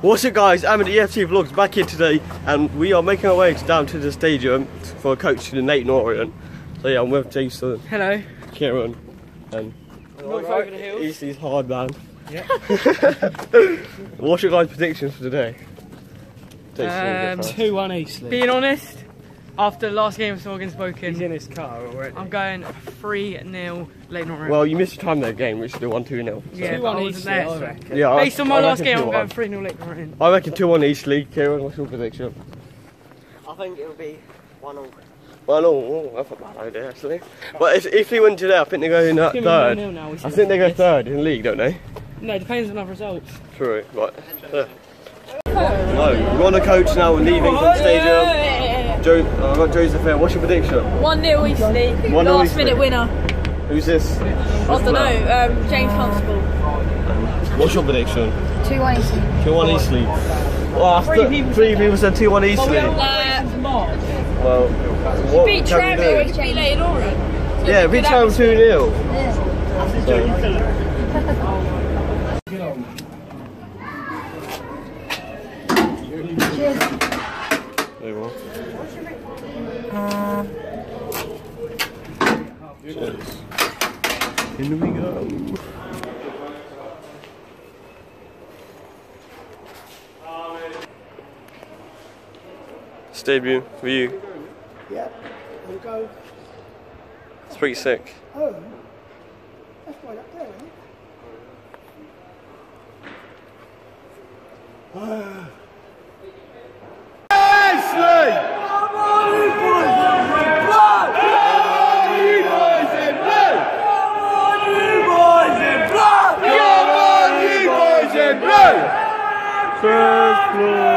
What's up guys, I'm at the EFC Vlogs back here today and we are making our way down to the stadium for a coach to the Leyton Orient. So yeah, I'm with Jason. Hello. Kieran. And over the hills. Eastleigh's hard man. Yeah. What's your guys' predictions for today? 2-1 Eastleigh. Being honest, after the last game of Morgan spoken, he's in his car already. I'm going 3-0 Leyton Orient. Well, you missed the time of that game, which is 1-2-0. So. Yeah, 2-1 Eastleigh, I reckon. Yeah, based on my last game, I'm going 2-1. 3-0 Leyton Orient. I reckon 2-1 Eastleigh. Kieran, what's your prediction? I think it'll be 1-1. 1-0, that's not a bad idea actually. But if they win today, I think they go in third. Now, I think they go third in the league, don't they? No, it depends on other results. True, right. No, we're on the coach now, we're leaving from the stadium. I've got Joseph here, what's your prediction? 1-0 Eastleigh, 1-0 last Eastleigh. minute winner. Who's this? I don't know, James Constable. What's your prediction? 2-1 Eastleigh. 2-1 Eastleigh. Well, three people said 2-1 Eastleigh. Well, what Beat Tranmere, which beat Leyton Orient. Yeah, beat Tranmere 2-0. Yeah. Cheers. There you are. Cheers. In we go. Stadium for you. Yeah, we'll go. It's pretty sick. Oh, that's right up there, isn't it? Eastleigh! Come on, you boys in blood! Come on, you boys in blood! Come on, you boys in blood! Come on, you boys in blood! First floor!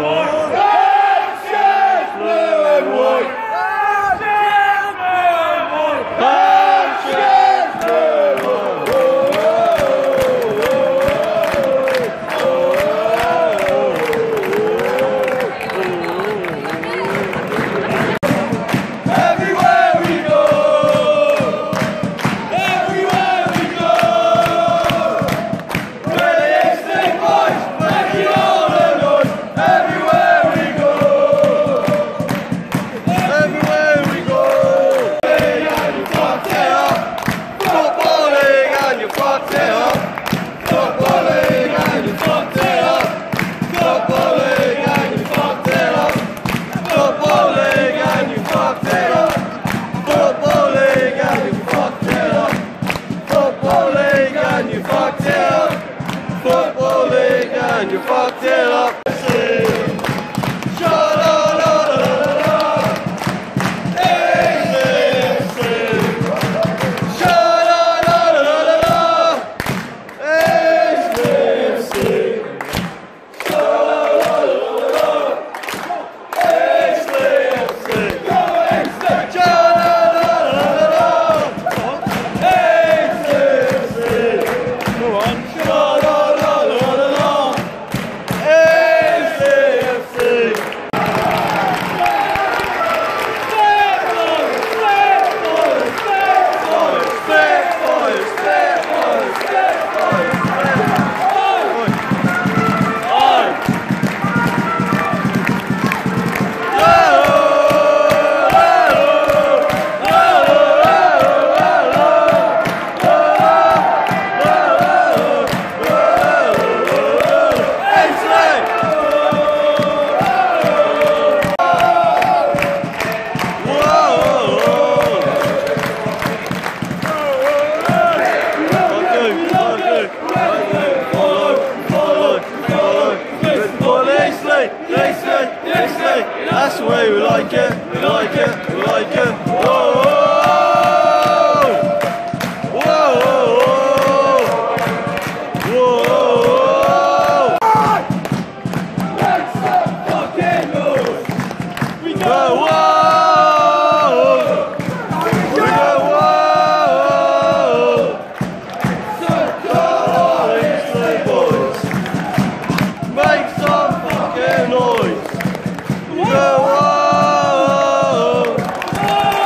And you fucked it up. That's the way we like it, we like it, we like it. Whoa! Whoa! Whoa! Make some fucking noise! We go whoa! We go whoa! So come on, Eastleigh boys! Make some fucking noise! We go whoa!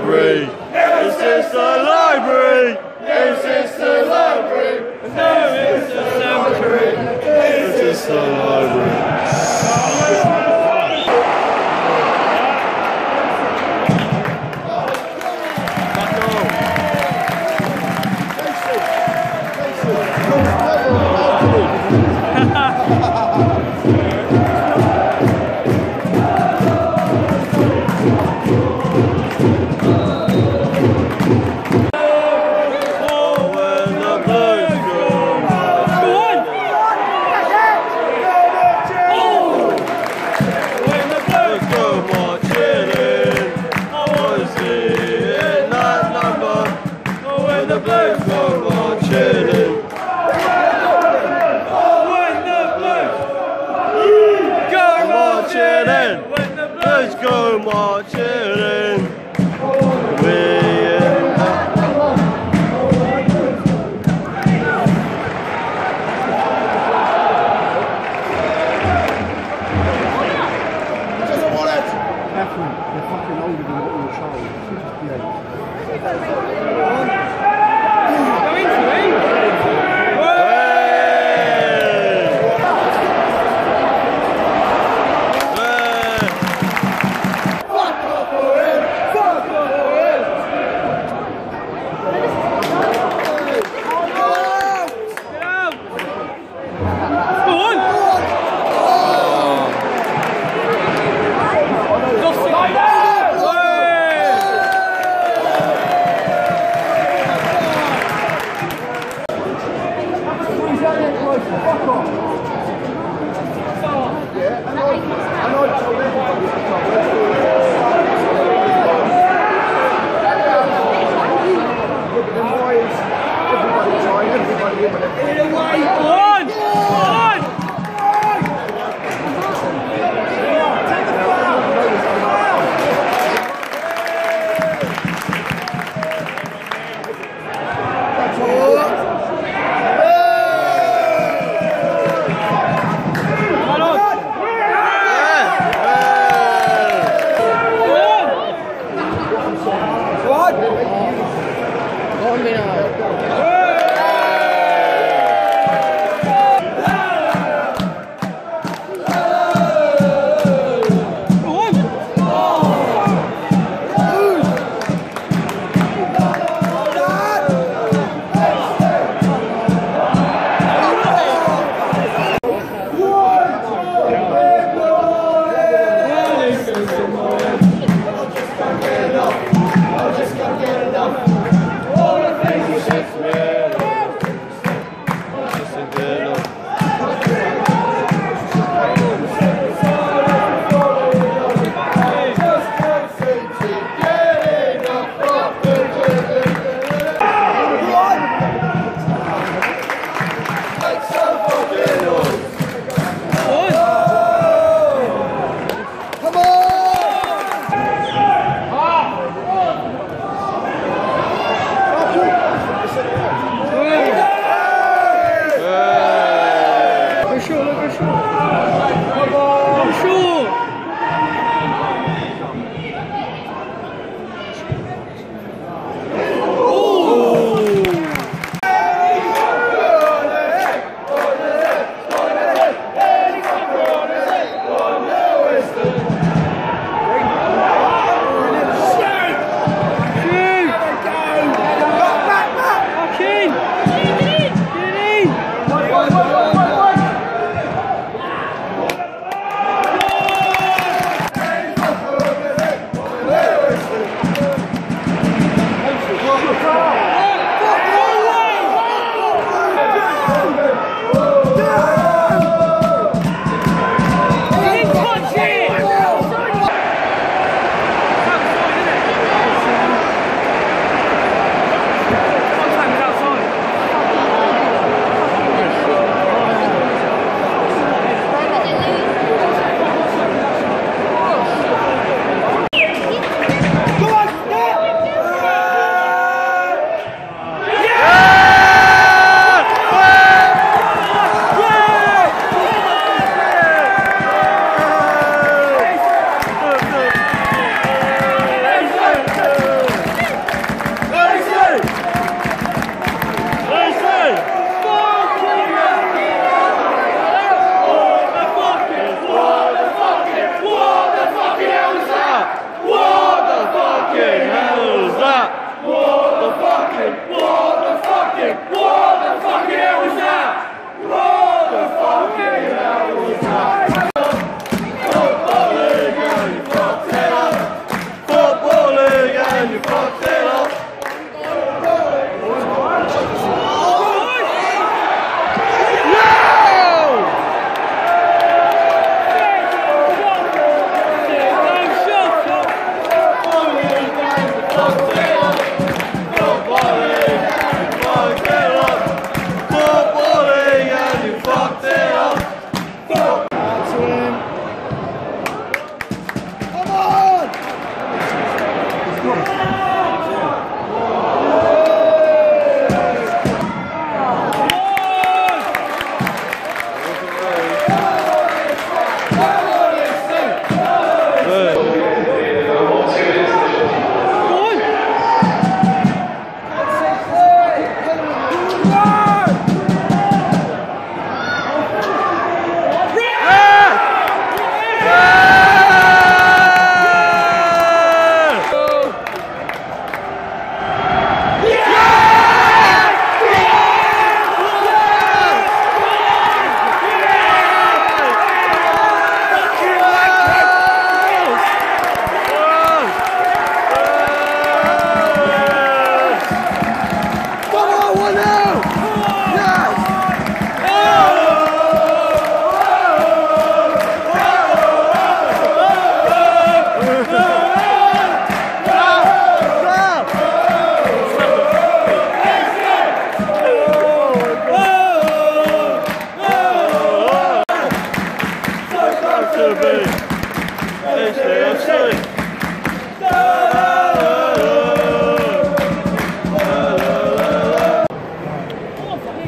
library? Is this the library? Is this the library? No, it's the cemetery. Is this the library? Let's go marching in. They're fucking older than what you're child. Go into it.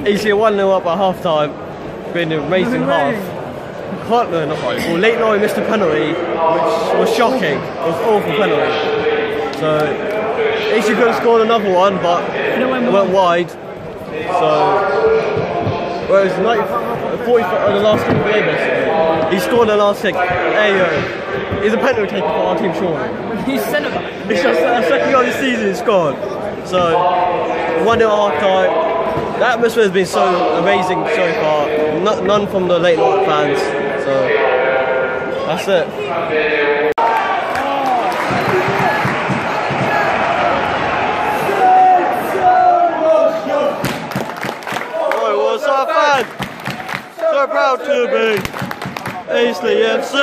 Eastleigh 1-0 up at half time. Been an amazing half. Well, Leyton Orient missed a penalty, which was shocking. It was an awful penalty. So Eastleigh could have scored another one, but it went wide. So whereas 40 on the last kick of the game yesterday, he scored the last kick. He's a penalty taker for our team, surely. He's centre back. It's just the second goal of the season he's scored. So 1-0 at half time. The atmosphere has been so amazing so far. None from the Leyton Orient fans. So that's it. Right, what's up, fan? So proud to be Eastleigh FC.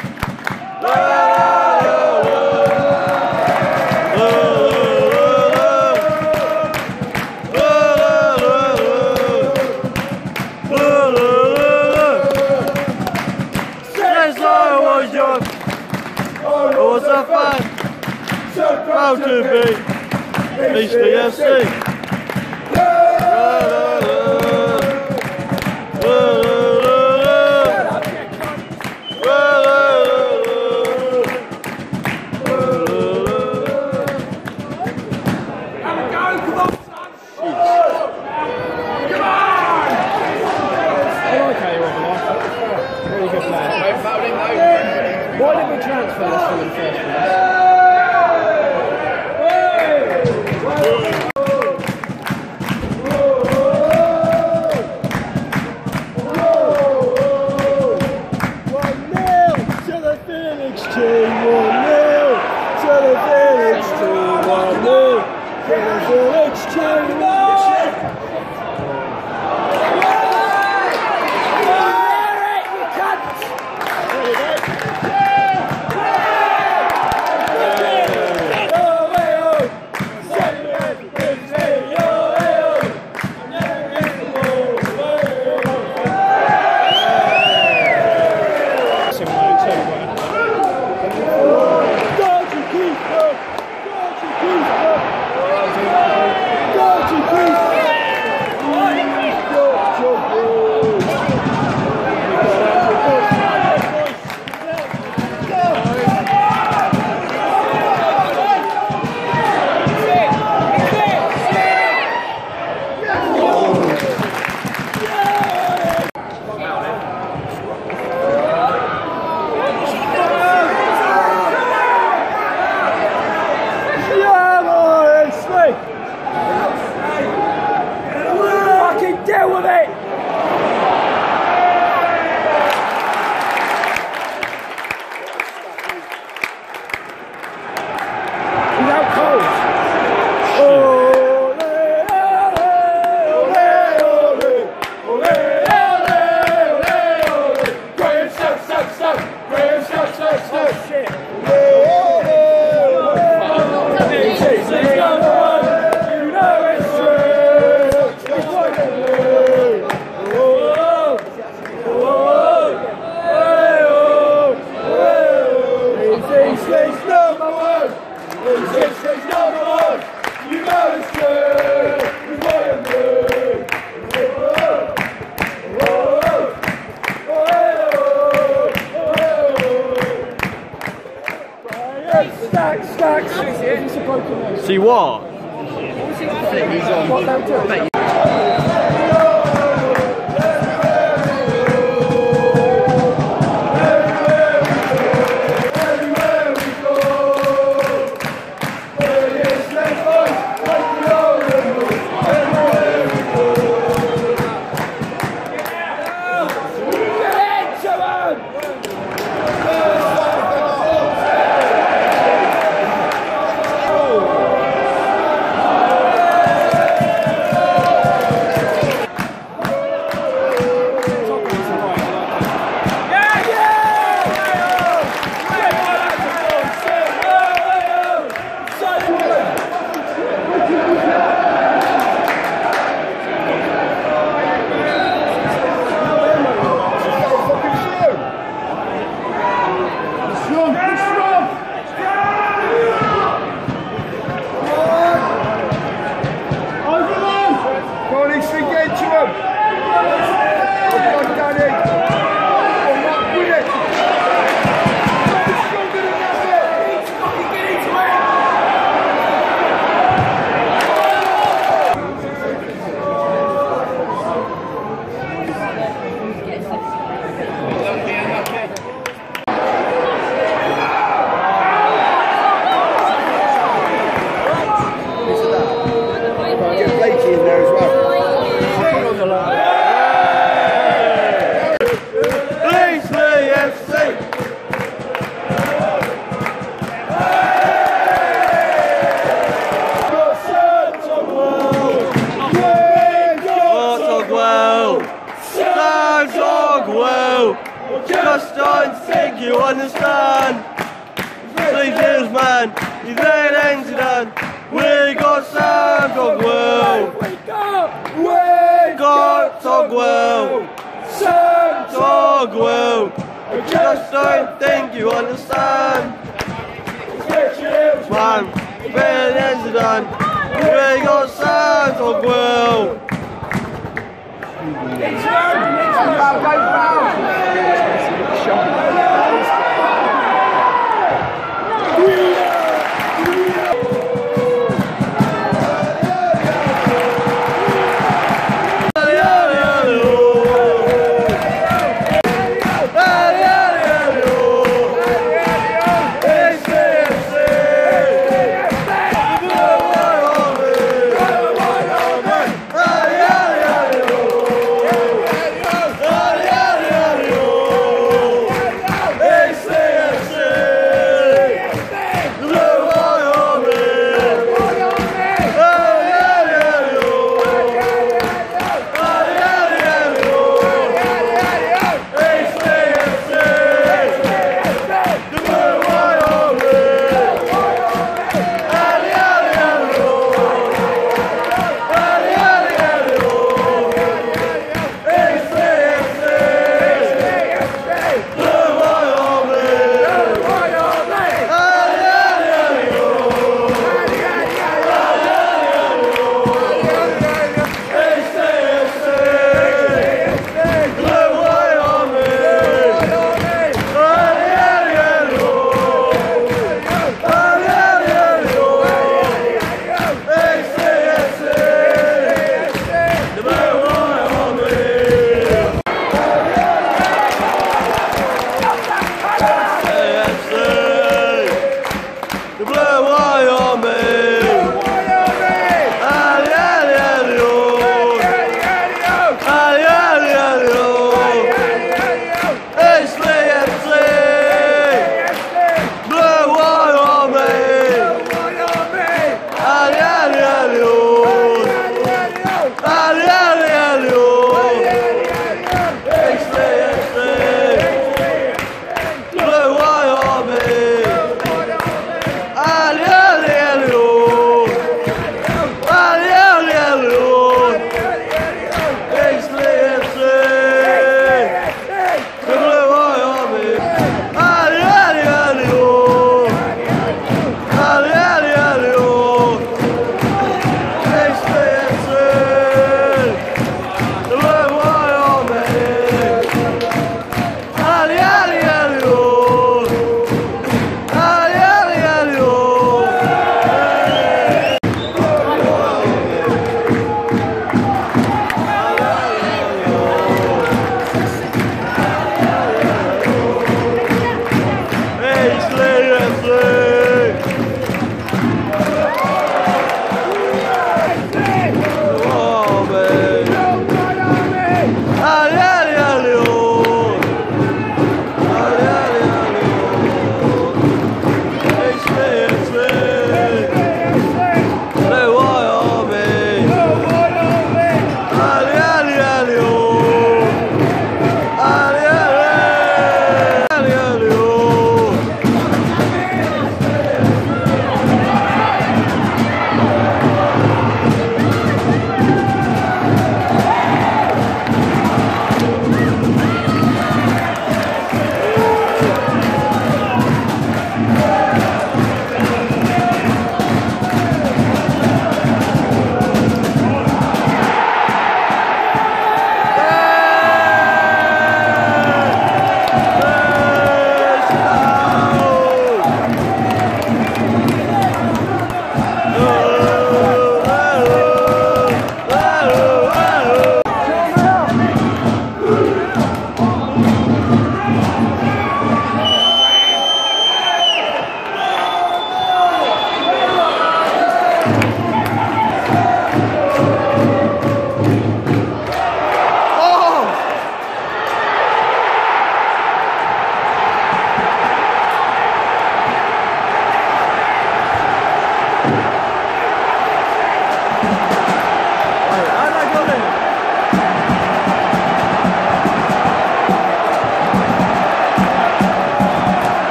What's up, fan? So proud to be Eastleigh FC. Why did we transfer this one in the first place? See what? don't think you understand. 3 years, man, he's laying into done. We got Sam Togwell. We got Togwell. Sam Togwell. I just don't think you understand. Man, laying into done. We got Sam Togwell.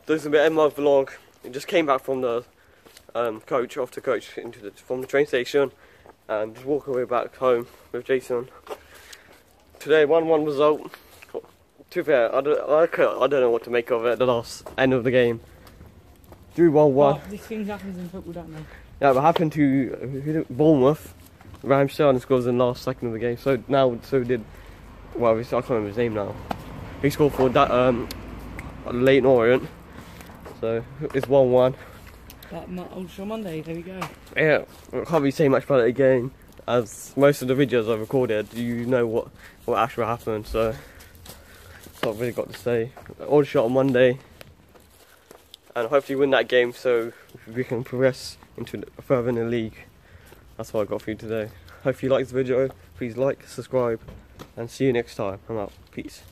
This is a bit of my vlog. I just came back from the coach from the train station, and just walking away back home with Jason. Today, 1-1 result. To be fair, I don't know what to make of it. The last end of the game, drew 1-1. These things happen in football, don't they? Yeah, but happened to Bournemouth. Ramsdale scores in the last second of the game. So did I can't remember his name now. He scored for that Leyton Orient. So it's 1-1. That Old Show Monday, there we go. Yeah, I can't really say much about it again, as most of the videos I've recorded, you know what actually happened, so it's not really got to say. All shot on Monday, and hopefully win that game so we can progress into further in the league. That's what I got for you today. Hope you liked the video. Please like, subscribe, and see you next time. I'm out. Peace.